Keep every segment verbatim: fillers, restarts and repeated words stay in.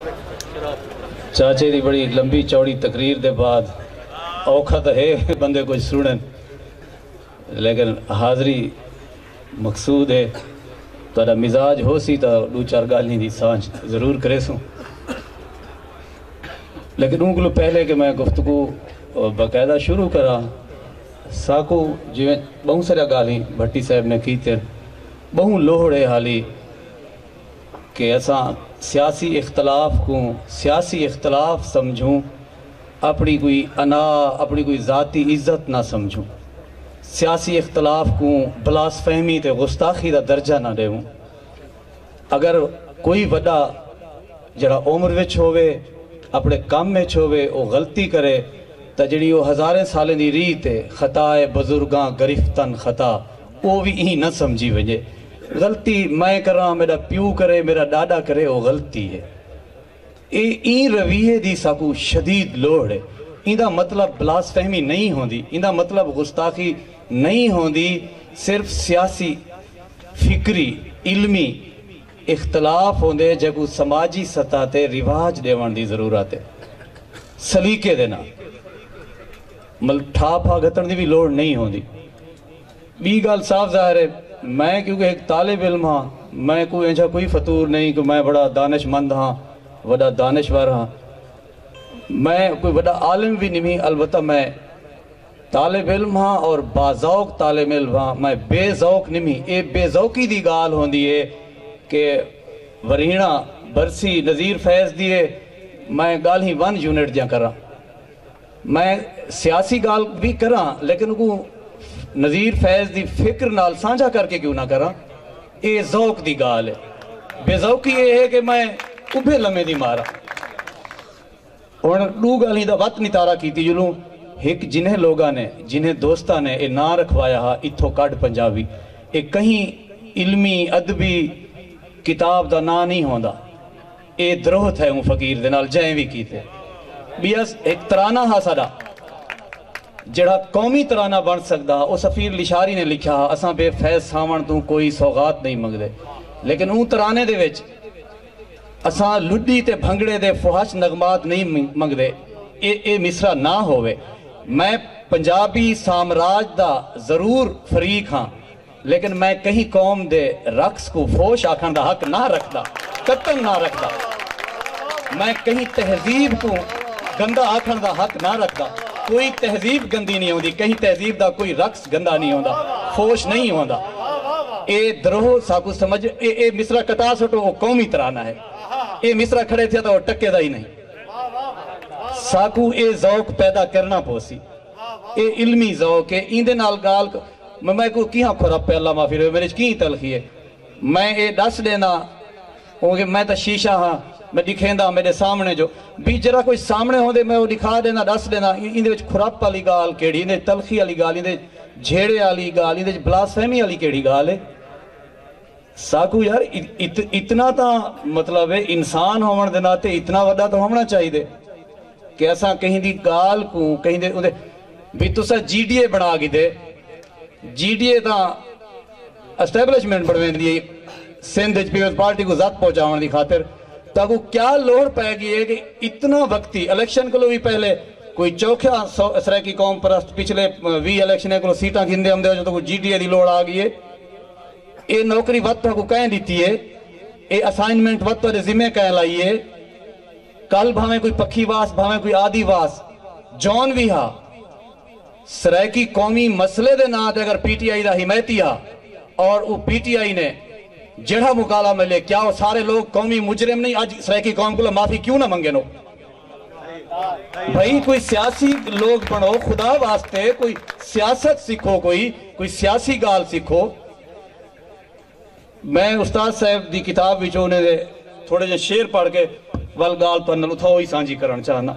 چاچے دی بڑی لمبی چوڑی تقریر دے بعد اوکھا تو ہے بندے کچھ سنن، لیکن حاضری مقصود ہے تو مزاج ہو سی تو دو چار گالی دی سانچ ضرور کرے سوں، لیکن ان کو پہلے کہ میں گفتگو باقاعدہ شروع کرا ساکو جویں بہت سارا گالی بھٹی صاحب نے کیتے بہت لوہڑے حالی کہ اساں سیاسی اختلاف کو سیاسی اختلاف سمجھوں، اپنی کوئی انا اپنی کوئی ذاتی عزت نہ سمجھوں، سیاسی اختلاف کو بلاس فہمی تے گستاخی دا درجہ نہ دے ہوں۔ اگر کوئی وڈا جڑا عمر وچ ہوئے اپنے کام میں ہوئے وہ غلطی کرے تا جڑی وہ ہزاریں سالیں دی ریت ہے خطائے بزرگاں گرفتن خطا وہ بھی ہی نہ سمجھی وجے غلطی میں کراں میرا پیو کرے میرا ڈاڈا کرے وہ غلطی ہے۔ این رویے دی ساکو شدید لوڑ ہے، این دا مطلب بلاس فہمی نہیں ہوندی، این دا مطلب گستاخی نہیں ہوندی، صرف سیاسی فکری علمی اختلاف ہوندے جگو سماجی سطح تے رواج دیوان دی ضرورت ہے سلیقے دینا مل ٹھا پھا گھتن دی بھی لوڑ نہیں ہوندی۔ بی گال صاف ظاہر ہے میں کیونکہ ایک طالب علم ہاں، میں کوئی انجھا کوئی فطور نہیں کہ میں بڑا دانش مند ہاں بڑا دانشور ہاں، میں کوئی بڑا عالم بھی نہیں، البتہ میں طالب علم ہاں اور باذوق طالب علم ہاں، میں بے ذوق نہیں۔ اے بے ذوقی دی گال ہوندی ہے کہ ورینا برسی نظیر فیض دیئے میں گال ہی ون یونٹ جا کراں، میں سیاسی گال بھی کراں لیکن کو نظیر فیض دی فکر نال سانجھا کر کے کیوں نہ کراں، اے ذوق دی گال ہے۔ بے ذوقی یہ ہے کہ میں ابھے لمحے دی مارا اور دو گالی دا وقت نتارا کیتی جلوں ایک جنہیں لوگاں نے جنہیں دوستہ نے اے نا رکھوایا ہا اتھو کاٹ پنجابی اے کہیں علمی ادبی کتاب دا نا نہیں ہوندا، اے دروہت ہے ہوں فقیر دے نال جائیں بھی کیتے بیس ایک ترانہ ہا ساڑا جڑا قومی ترانہ بن سکدا او سفیر لشاری نے لکھا ہا اساں بے فیض سامان تو کوئی سوغات نہیں منگ دے، لیکن اون ترانے دے وچ اساں لڈی تے بھنگڑے دے فحش نغمات نہیں منگ دے، اے اے مصرہ نہ ہوئے۔ میں پنجابی سامراج دا ضرور فریق ہاں لیکن میں کہیں قوم دے رقص کو فوش آکھن دا حق نہ رکھدا، قطن نہ رکھدا، میں کہیں تہذیب کو گندہ آکھن دا حق نہ رکھدا، کوئی تہذیب گندی نہیں ہوندی، کہیں تہذیب دا کوئی رقص گندہ نہیں ہوندا، فوش نہیں ہوندا۔ اے دروہ ساکو سمجھ اے اے مصرہ کٹا سٹو وہ قومی ترانہ ہے، اے مصرہ کھڑے تھے تو وہ ٹکے دا ہی نہیں، ساکو اے ذوق پیدا کرنا پوسی، اے علمی ذوق ہے۔ ایندے نال گال میں کو کیہاں کھورا پہ اللہ معافی رہے میرے کہیں تلخی ہے، میں اے دس دینا ہوں میں تا شیشہ ہاں میں دکھیں دا میرے سامنے جو بھی جرا کوئی سامنے ہوں دے میں وہ دکھا دینا دس دینا اندے وچ کھراپ والی گال کیڑی، اندے تلخی والی گال، اندے جھیڑے والی گال، اندے بلاس فہمی والی کیڑی گال ہے۔ ساکو یار اتنا تا مطلب ہے انسان ہومن دے ناتے اتنا وڈا تو ہونا چاہیے دے کہ ایسا کہیں دی گال کو کہیں دے اندے بھی تو سا جی ڈی اے بنا گی دے، جی ڈی اے تا اسٹیبلشمنٹ بڑھویں دی سندھ پیوز پارٹی کو ذات پہنچاؤن دی خاطر تاکو کیا لوڑ پائے گی ہے کہ اتنا وقتی الیکشن کو لو بھی پہلے کوئی چوکھا سرائکی قوم پرست پچھلے وی الیکشن کو سیٹاں کھندے ہم دے جو تو جی ڈی اے دی لوڑ آگئی ہے، اے نوکری وقت کو کہیں دیتی ہے، اے اسائنمنٹ وقت پر ذمہ کہیں لائی ہے، کل بھامیں کوئی پکھی واس بھامیں کوئی آدھی واس جون بھی ہا سرائکی قومی مسئلے دے نا دے اگر پی ٹی آئی دا حمایتی ہا اور وہ پی ٹی آئی نے جڑا مقالہ ملے کیا وہ سارے لوگ قومی مجرم نہیں آج سرائکی قوم کو معافی کیوں نہ منگے نو؟ بھائی کوئی سیاسی لوگ بنو خدا واسطے کوئی سیاست سکھو، کوئی کوئی سیاسی گال سکھو۔ میں استاد صاحب دی کتاب بھی جو انہیں دے تھوڑے جے شیر پڑھ کے والگال تو انہوں تھا ہوئی سانجی کرن چاہنا۔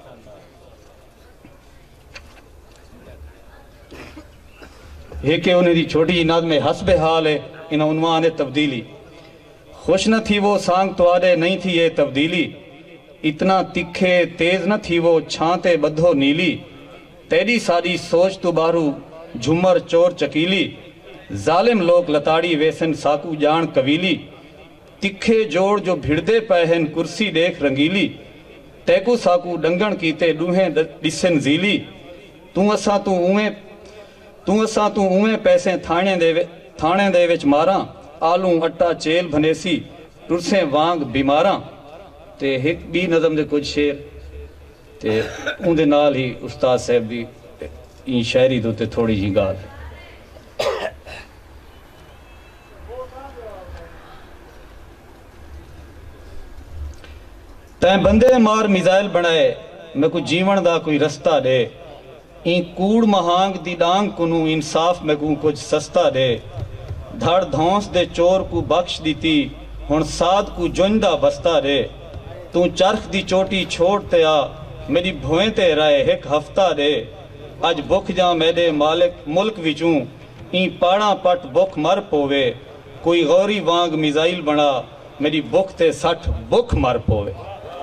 ایک کہ انہیں دی چھوٹی نظم حسب حال ہے انہاں عنوان تبدیلی، خوش نہ تھی وہ سانگ تو آدھے نہیں تھی یہ تبدیلی، اتنا تکھے تیز نہ تھی وہ چھانتے بدھو نیلی، تیری ساری سوچ تو بارو جھمر چور چکیلی، ظالم لوگ لتاڑی ویسن ساکو جان قویلی، तिखे जोड़ जो भिड़दे पए हैं कुर्सी देख रंगीली तैकू साकू डंगण कीते डूहें डिसन ज़ीली तू असां तू उवें तू असां तू उवें पैसे थाने दे थाने दे विच मारां आलू अट्टा चेल भनेसी टुरसे वांग बीमारां ते हिक बी नज़म दे कुछ शेर ते उंदे नाल ही उस्ताद साहब दी ई शायरी दे उत्ते थोड़ी जी गाल तैं बंदे मार मिसाइल बनाए मैं को जीवन दा कोई रस्ता दे ई कूड़ महांग दी डांग कुनू इंसाफ मैं को कुछ सस्ता दे धड़ धौंस दे चोर को बख्श दीती हुण साध को जुंदा बस्ता दे तू चरख दी चोटी छोड़ ते आ मेरी भोएं ते राए एक हफ्ता दे अज बुख जा मेरे मालिक मुल्क विचूं ई पाड़ा पट बुख मर पोवे कोई गौरी वांग मिसाइल बना मेरी बुख ते सठ बुख मर पोवे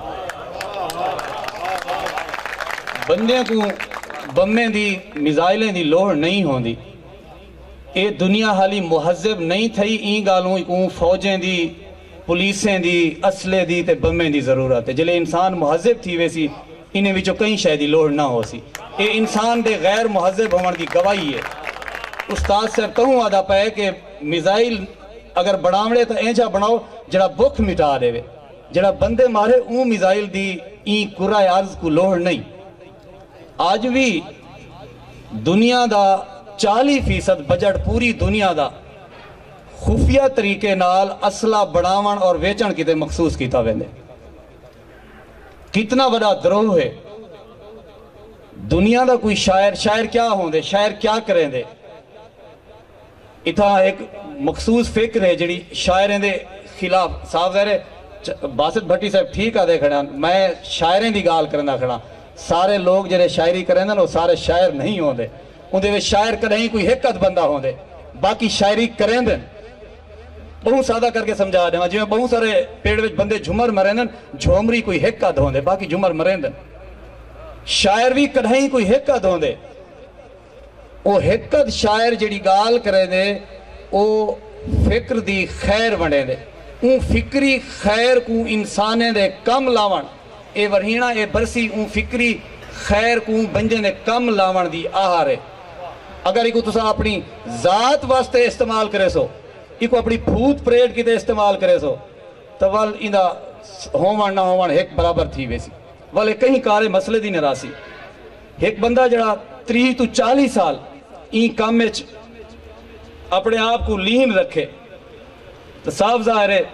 बंदे को बम्मे दी मिसाइलें दी लोड़ नहीं होंदी ये दुनिया हाली मुहज़्ज़ब नहीं थई ई गालों को फौजें दी पुलिसें दी असले दी ते बम्मे दी ज़रूरत है जले इंसान मुहज़्ज़ब थी वैसी इन्हें विचों कई शायद लोड़ ना हो सी ये इंसान दे गैर मुहज़्ज़ब होने की गवाही है उस्ताद साहब कहूँ आदा पे कि मिसाइल अगर बनावड़े तो ऐसा बनाओ जड़ा भुख मिटा देवे जड़ा बंदे मारे ऊ मिसाइल दी ई कुरा अर्ज को लोड़ नहीं आज भी दुनिया दा चालीस फीसद बजट पूरी दुनिया दा खुफिया तरीके नाल असला बनावन और वेचन किते मखसूस किया वेंदे कितना बड़ा द्रोह है दुनिया दा कोई शायर शायर क्या होंदे शायर क्या करेंदे इथा एक मखसूस फिक्र है जिहड़ी शायरें दे खिलाफ साफ ज़ाहिर बासित भट्टी साहब ठीक आदे खड़ा मैं शायरें दी गाल करना खड़ा सारे लोग जिहड़े शायरी करेंदे वो सारे शायर नहीं होंदे उहदे विच शायर कहीं कोई एक अध बंदा होंदे बाकी शायरी करेंदे बहुत सादा करके समझा देवां जिवें बहुत सारे पेड़ विच बंदे झुमर मरेंदन झोमरी कोई एक अध होंदे बाकी झुमर मरेंदन शायर भी कहीं कोई एक अध होंदे वो एक अध शायर जिहड़ी गाल करेंदे वो फिक्र दी खैर वंडेंदे ऊ फिक्री खैर को इंसाने दे कम लावण ए वरहीणा ए बरसी ऊ फिक्री खैर को बंजे ने कम लावण दी आहार है अगर इको तुसा अपनी जात वास्ते इस्तेमाल करे सो इको अपनी भूत प्रेत किते इस्तेमाल करे सो तो वल इंदा होवण ना होवण एक बराबर थी वैसी वल कहीं कारे मसले दी निरासी एक बंदा जड़ा तीस तो चालीस साल ई काम विच अपने आप को लीन रखे तो साफ जाहिर है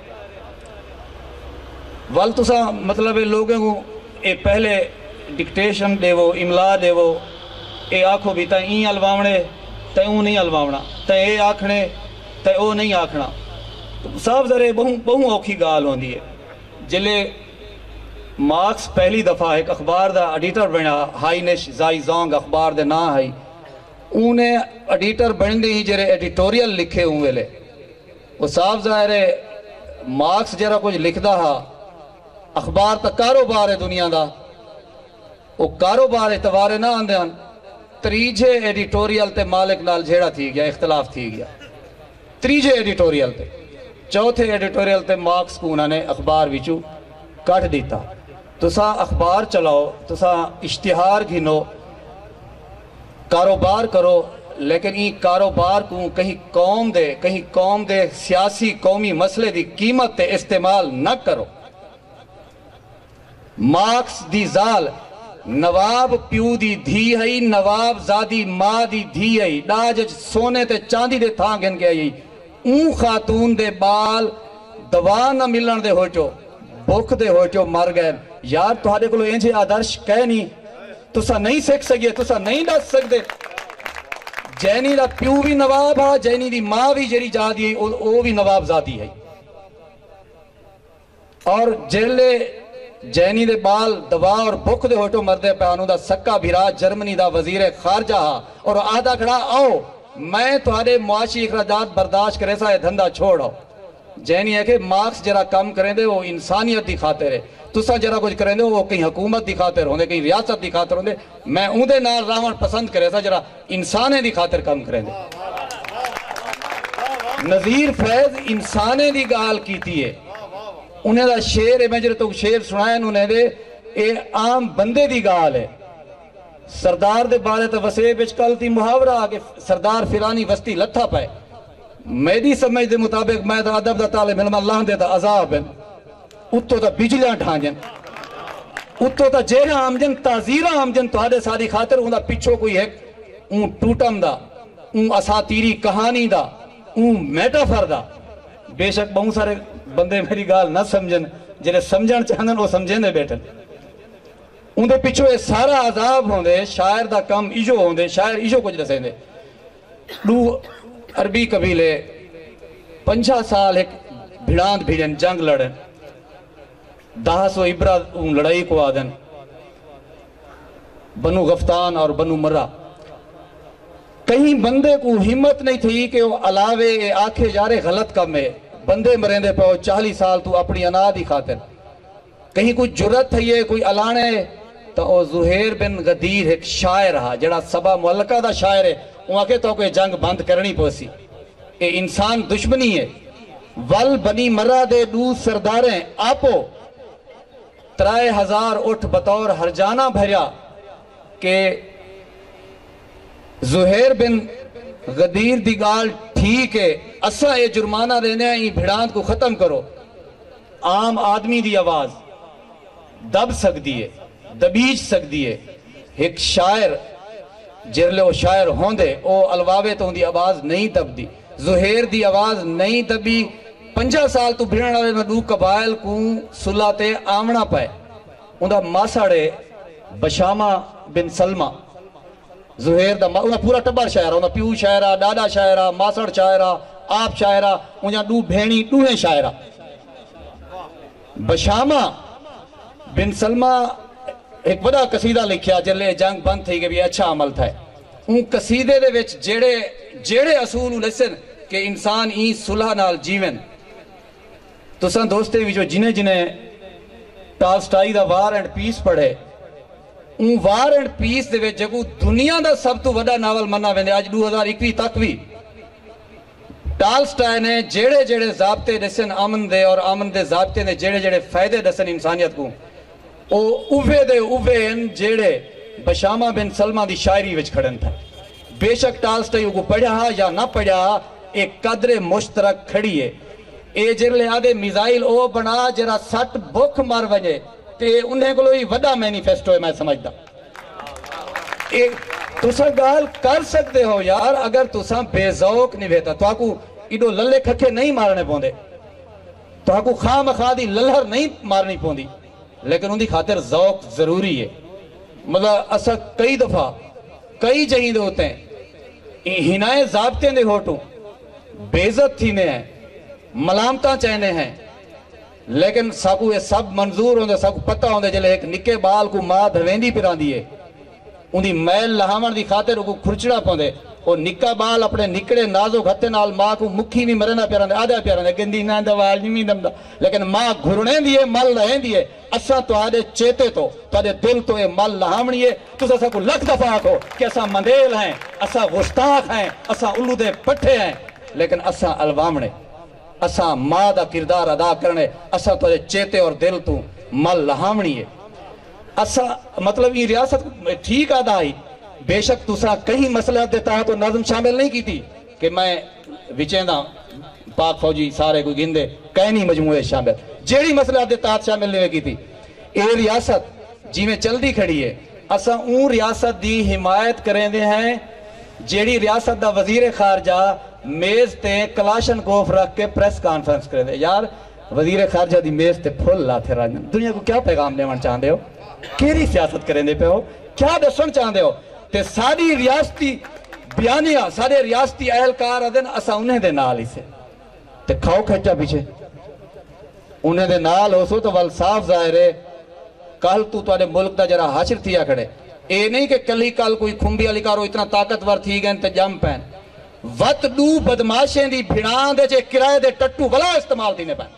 वल तुसा मतलब लोगों को ए पहले डिक्टेशन देवो इमला देवो ए आखो भी तैं ई अलवावणे तैं ऊ नहीं अलवावना तैं ए आखने तैं ओ नहीं आखना तो साफ ज़रे बहु बहु औखी गाल होंदी है जिले मार्क्स पहली दफ़ा एक अखबार दा एडिटर बना हाइनिश जाई जोंग अखबार दे ना है उन्हें एडिटर बनते ही जरे एडिटोरियल लिखे हूँ वेले वो साफ ज़ाहिर है मार्क्स जरा कुछ लिखदा हा अखबार तो कारोबार है दुनिया का वो कारोबार एतवारे ना आंदे हैं त्रीजे एडिटोरियल ते मालिक नाल झेड़ा थी गया इख्तलाफ थी गया त्रीजे एडिटोरियल ते चौथे एडिटोरियल ते मार्क्स को उन्होंने अखबार विचू कट दिता तुसा अखबार चलाओ तुसा इश्तिहार घिनो कारोबार करो लेकिन ई कारोबार को कहीं कौम दे कहीं कौम दे सियासी कौमी मसले दी कीमत ते इस्तेमाल न करो मार्क्स दी जाल नवाब प्यू दी धी है नवाब जादी मां दी धी है डाज सोने ते चांदी दे थां गिन के आई ऊ खातून दे बाल दवा न मिलन दे होचो भुख दे होचो मर गए यार तुहाडे कोल इंजे आदर्श कह नहीं तुसा नहीं सीख सके तुसा नहीं दस सकते जैनी दा प्यू भी नवाब हा जैनी दी मां भी जेरी जादी है ओ भी नवाब जादी है और जेले जैनी दे बाल दवा और भुख दे होटो मरदे पैनू दा सक्का भिरा जर्मनी दा वजीर खारजा हा और आधा खड़ा आओ मैं तुहाडे मुआशी अखराजात बर्दाश्त करे सा धंधा छोड़ो जैनी है कि मार्क्स जरा कम करेंदे वो इंसानियत दी खातिर है तुसा जरा कुछ करेंदे वो कहीं हुकूमत दी खातिर होंदे कहीं रियासत दी खातिर होंदे मैं उहदे नाल रावण पसंद करे सा जरा इंसाने दी खातिर कम करेंदे नज़ीर फैज इंसाने दी गाल कीती है انہیں دا شیر ہے، میں جڑے تو شیر سنائے انہیں دے اے عام بندے دی گال ہے. سردار دے بارے تو وسیع بچ کل تھی محاورہ آگے سردار فیرانی وستی لتھا پائے. میری سمجھ دے مطابق میں دا عدب دا طالب علم اللہ دے دا عذاب ہے. اتو دا بجلیاں ٹھانجن، اتو دا جیرہ آمجن، تازیرہ آمجن تو آدھے ساری خاطر اون دا پچھو کوئی ہے اون ٹوٹم دا، اون اساتیری کہانی دا، اون میٹافر دا. بے شک بہت سارے بندے میری گال نہ سمجھن، جنہیں سمجھن چاہندن وہ سمجھیں دے بیٹھن. ان دے پچھو یہ سارا عذاب ہوں دے، شاعر دا کم ایجو ہوں دے، شاعر ایجو کچھ رسیں دے. دو عربی قبیلے پنجا سال ایک بھیڑاند بھیڑن جنگ لڑن، دہ سو عبرہ ان لڑائی کو آدن، بنو غفتان اور بنو مرہ. کہیں بندے کو ہمت نہیں تھی کہ وہ علاوے آنکھیں جارے غلط کم ہے، بندے مرین دے پہو چالی سال تو اپنی انا دی خاطر. کہیں کوئی جرت تھی ہے، کوئی علانے تو وہ زہیر بن غدیر ایک شاعر رہا جڑا سبا ملکہ دا شاعر ہے. وہ آکے تو کہ جنگ بند کرنی پوسی، اے انسان دشمنی ہے. ول بنی مرہ دے دو سرداریں آپو ترائے ہزار اٹھ بطور ہرجانہ بھریا کہ زہیر بن غدیر دی گال ٹھیک ہے، اسا یہ جرمانہ دینے ہیں، یہ بھیڑاند کو ختم کرو. عام آدمی دی آواز دب سکتی ہے، دبیج سکتی ہے. ایک شاعر جرلے وہ شاعر ہوں دے او الواوے تو ان دی آواز نہیں دب دی. زہیر دی آواز نہیں دبی. پنجا سال تو بھیڑن والے میں دو قبائل کو صلح تے آمنا پائے. ان دا ماساڑے بشامہ بن سلمہ زہیر دا انہا پورا ٹبر شاعرہ، انہا پیو شاعرہ، ڈاڈا شاعرہ، ماسڑ شاعرہ، آپ شاعرہ، انہا دو بھینی دوہیں شاعرہ. بشامہ بن سلمہ ایک بڑا قصیدہ لکھیا جلے جنگ بند تھی کہ بھی اچھا عمل تھا. ان قصیدے دے وچ جیڑے جیڑے اصول لسن کہ انسان این صلح نال جیون. تو سن دوستے بھی جو جنہیں جنہیں Tolstoy the war and peace پڑھے، ان وار اینڈ پیس دے وچ جگو دنیا دا سب تو وڈا ناول مننا ویندے آج دو ہزار اکوی تک بھی. ٹالسٹائی نے جیڑے جیڑے ضابطے دسن امن دے اور امن دے ضابطے نے جیڑے جیڑے فائدے دسن انسانیت کو، او اوے دے اوے ان جیڑے بشامہ بن سلمہ دی شاعری وچ کھڑن تھا. بے شک ٹالسٹائی کو پڑھا یا نہ پڑھا ایک قدر مشترک کھڑی ہے. اے جرلے آدھے میزائل او بنا جرا سٹ بکھ مار وجے تے انہیں کو لوئی وڈا مینیفیسٹو ہے. میں سمجھتا تُسا گال کر سکتے ہو یار اگر تُسا بے ذوق نہیں بھیتا تو آکو ایڈو للے کھکے نہیں مارنے پوندے، تو آکو خام خادی للہر نہیں مارنی پوندی، لیکن ان دی خاطر ذوق ضروری ہے. مطلب اسا کئی دفعہ کئی جہیندے ہوتے ہیں ہنائے ضابطے دے ہوٹوں بیزت تھینے ہیں، ملامتاں چہنے ہیں، لیکن ساکو یہ سب منظور ہوندے، ساکو پتہ ہوندے جلے ایک نکے بال کو ماں دھویندی پران دیئے ان دی میل لہامن دی خاطر کو کھرچڑا پوندے. وہ نکا بال اپنے نکڑے نازو گھتے نال ماں کو مکھی بھی مرنا پیران دے، آدھا پیران دے گندی نہ دوال نہیں دم دا، لیکن ماں گھرنے دیئے مل رہیں دیئے. اسا تو آدھے چیتے تو تو آدھے دل تو یہ مل لہامنی ہے. تو اسا کو لکھ دفعہ آکھو کہ اسا مندیل ہیں، اسا غشتاخ ہیں، اسا الو دے پٹھے ہیں، لیکن اسا الوامنے، اسا ماں دا کردار ادا کرنے، اسا تو چیتے اور دل تو مل لہامنی ہے. اسا مطلب یہ ریاست ٹھیک آدھا ہی. بے شک تُسا کہیں مسئلہ دیتا ہے تو نظم شامل نہیں کی تھی کہ میں وچیندہ پاک فوجی سارے کوئی گندے کہنی مجموعے شامل جیڑی مسئلہ دیتا ہے شامل نہیں کی تھی. اے ریاست جی میں چل دی کھڑی ہے. اسا اون ریاست دی حمایت کریں دے ہیں جیڑی ریاست دا وزیر خارجہ میز تے کلاشن کوف رکھ کے پریس کانفرنس کریں دے. یار وزیر خارجہ دی میز تے پھول لاتے راجن دنیا کو کیا پیغام دیوان چاہندے ہو، کیری سیاست کریں دے پہ ہو، کیا دسن چاہندے ہو. تے ساری ریاستی بیانیہ سارے ریاستی اہلکار ادن اسا انہیں دے نال ہی سے تے کھاؤ کھچا پیچھے انہیں دے نال ہو سو تو وال صاف ظاہر ہے کل تو تو ملک دا جرا حاشر تھیا کھڑے. اے نہیں کہ کلی کل کوئی کھمبی علی کارو اتنا طاقتور تھی گئن تے جم پین وط دو بدماشیں دی بھیڑان دے چے کرائے دے ٹٹو بلا استعمال تھی نے پین.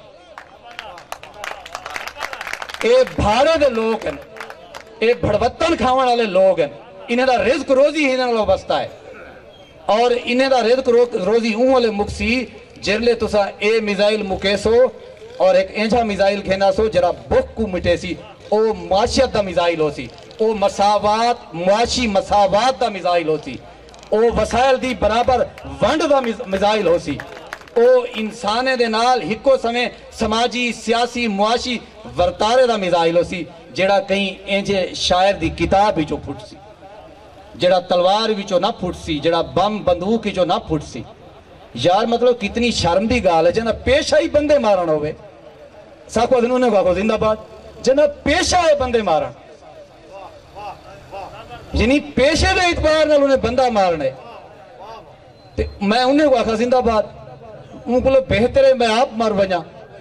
اے بھاڑے دے لوگ ہیں، اے بھڑوتن کھاون والے لوگ ہیں، انہیں دا رزق روزی ہی نہ بستا ہے اور انہیں دا رزق روزی اون والے مکسی جرلے تسا اے میزائل مکیسو اور ایک اینجا میزائل کھینا سو جرا بخ کو مٹے سی او معاشیت دا میزائل ہو سی او مساوات معاشی مساوات دا میزائل ہو سی او وسائل دی برابر ونڈ دا میزائل ہو سی او انسانے دے نال ہکو سمیں سماجی سیاسی معاشی ورتارے دا میزائل ہو سی جڑا کہیں اینجے شاعر دی کتاب ہی جو پھٹ سی جڑا تلوار بھی جو نہ پھٹ سی جڑا بم بندوق کی جو نہ پھٹ سی یار مطلب کتنی شرم دی گال ہے جنہ پیشہ ہی بندے مارن ہوئے ساکو دنوں نے کہا زندہ باد جنہ پیشہ ہے بندے مارن یعنی پیشے دے اعتبار نال انہیں بندہ مارنے میں انہیں کہا زندہ باد ان کو بہتر ہے میں آپ مر بجا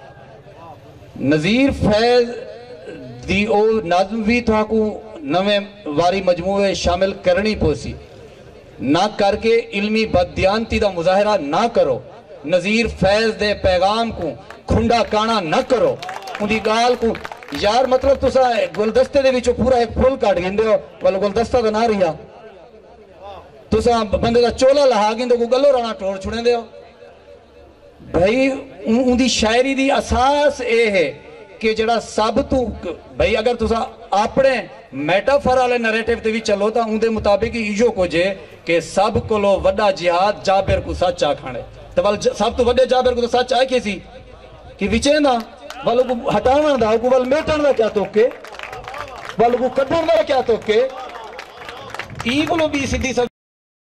نظیر فیض دی او نظم بھی تو کو نویں واری مجموعے شامل کرنی پوسی نہ کر کے علمی بددیانتی دا مظاہرہ نہ کرو نظیر فیض دے پیغام کو کھنڈا کانا نہ کرو ان دی گال کو یار مطلب تو سا گلدستے دے وچو پورا ایک پھول کاٹ گھندے ہو والا گلدستہ دا نہ رہا تو سا بندے دا چولا لہا گھندے کو گلو رانا ٹور چھوڑیں دے ہو بھائی ان دی شاعری دی اساس اے ہے کہ جڑا سب تو بھائی اگر تو سا اپنے میٹافر والے نریٹیو تے بھی چلو تا ان دے مطابق ایجو کو جے کہ سب کو لو وڈا جہاد جابر کو سچ آکھانے تو سب تو وڈے جابر کو تو سچ آئے کیسی کہ وچیں دا والو کو ہٹانا دا کو وال میٹن دا کیا توکے والو کو کٹن دا کیا توکے ای کو لو بھی سیدھی سب